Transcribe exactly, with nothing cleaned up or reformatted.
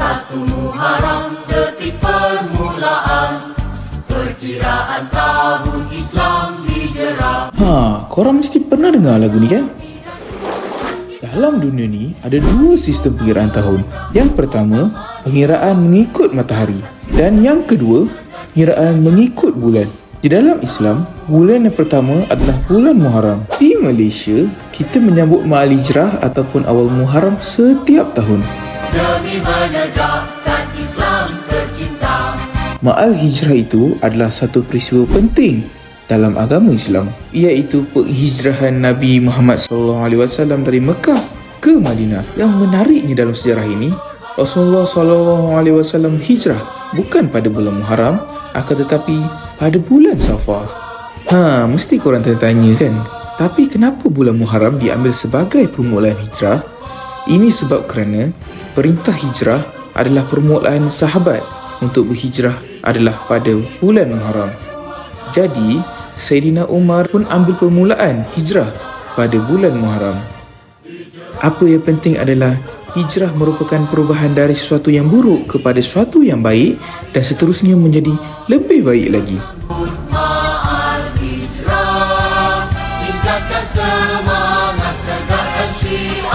Satu Muharram detik permulaan perkiraan tahun Islam Hijrah. Ha, korang mesti pernah dengar lagu ni kan? Dalam dunia ni ada dua sistem pengiraan tahun. Yang pertama, pengiraan mengikut matahari, dan yang kedua, pengiraan mengikut bulan. Di dalam Islam, bulan yang pertama adalah bulan Muharram. Di Malaysia, kita menyambut Ma'al Hijrah ataupun awal Muharram setiap tahun. Demi menegakkan Islam tercinta. Ma'al Hijrah itu adalah satu peristiwa penting dalam agama Islam, iaitu penghijrahan Nabi Muhammad sallallahu alaihi wasallam dari Mekah ke Madinah. Yang menariknya dalam sejarah ini, Rasulullah sallallahu alaihi wasallam hijrah bukan pada bulan Muharram, akan tetapi pada bulan Safar. Ha, mesti korang tertanya kan, tapi kenapa bulan Muharram diambil sebagai permulaan hijrah? Ini sebab kerana perintah hijrah adalah permulaan sahabat untuk berhijrah adalah pada bulan Muharram. Jadi, Saidina Umar pun ambil permulaan hijrah pada bulan Muharram. Apa yang penting adalah hijrah merupakan perubahan dari sesuatu yang buruk kepada sesuatu yang baik dan seterusnya menjadi lebih baik lagi. Ma'al Hijrah, tingkatkan semangat, tegakkan syiar.